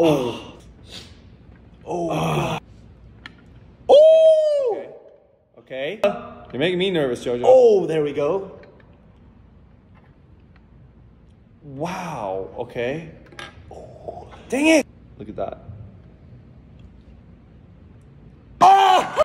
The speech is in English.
Oh. Oh. Oh. Okay. You're making me nervous, Jojo. Oh, there we go. Wow. Okay. Oh, dang it. Look at that.